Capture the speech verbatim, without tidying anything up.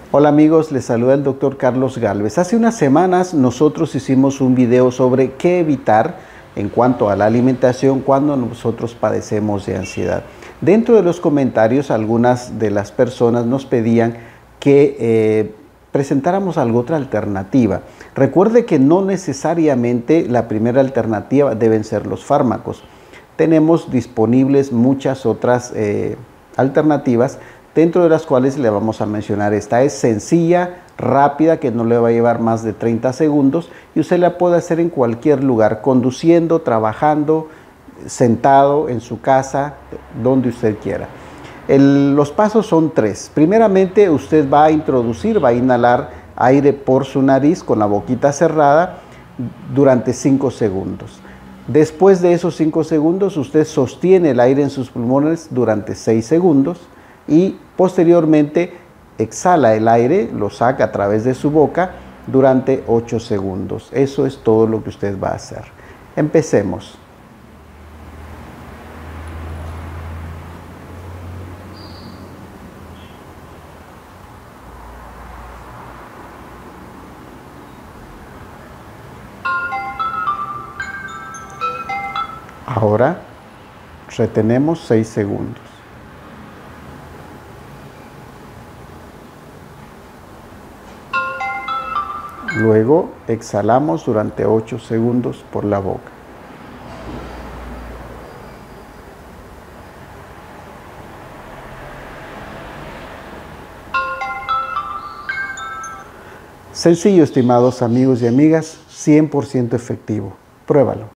Hola amigos, les saluda el doctor Carlos Gálvez. Hace unas semanas nosotros hicimos un video sobre qué evitar en cuanto a la alimentación cuando nosotros padecemos de ansiedad. Dentro de los comentarios, algunas de las personas nos pedían que eh, presentáramos alguna otra alternativa. Recuerde que no necesariamente la primera alternativa deben ser los fármacos. Tenemos disponibles muchas otras eh, alternativas, dentro de las cuales le vamos a mencionar esta. Es sencilla, rápida, que no le va a llevar más de treinta segundos y usted la puede hacer en cualquier lugar, conduciendo, trabajando, sentado en su casa, donde usted quiera. El, los pasos son tres. Primeramente, usted va a introducir, va a inhalar aire por su nariz con la boquita cerrada durante cinco segundos. Después de esos cinco segundos, usted sostiene el aire en sus pulmones durante seis segundos. Y posteriormente exhala el aire, lo saca a través de su boca durante ocho segundos. Eso es todo lo que usted va a hacer. Empecemos. Ahora retenemos seis segundos. Luego exhalamos durante ocho segundos por la boca. Sencillo, estimados amigos y amigas, cien por ciento efectivo. Pruébalo.